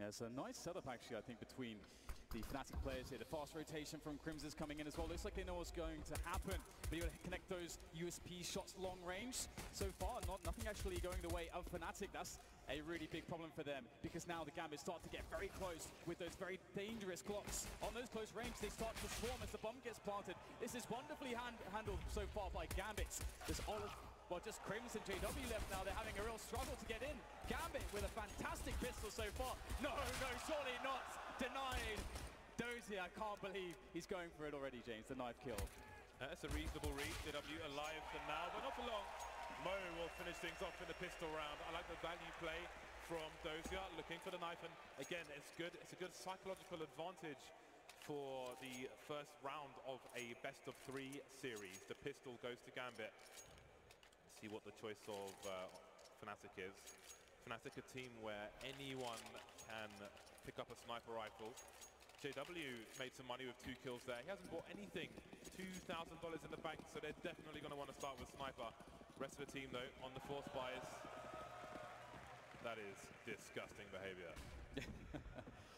Yeah, it's a nice setup actually, I think, between the Fnatic players here. The fast rotation from Crims is coming in as well. Looks like they know what's going to happen. But you got to connect those USP shots long range. So far, nothing actually going the way of Fnatic. That's a really big problem for them, because now the Gambit start to get very close with those very dangerous clocks. On those close range, they start to swarm as the bomb gets planted. This is wonderfully handled so far by Gambit. There's well, just Crims and JW left now. They're having a real struggle to get in. Gambit with a fantastic pistol so far. No, surely not. Denied. Dozy, I can't believe he's going for it already, James. The knife kill. That's a reasonable read. JW alive for now, but not for long. Mo will finish things off in the pistol round. I like the value play from Dozier, looking for the knife, and again, it's good. It's a good psychological advantage for the first round of a best-of-3 series. The pistol goes to Gambit. See what the choice of Fnatic is. Fnatic, a team where anyone can pick up a sniper rifle. JW made some money with 2 kills there. He hasn't bought anything. $2,000 in the bank, so they're definitely going to want to start with sniper. Rest of the team, though, on the force buys. That is disgusting behavior.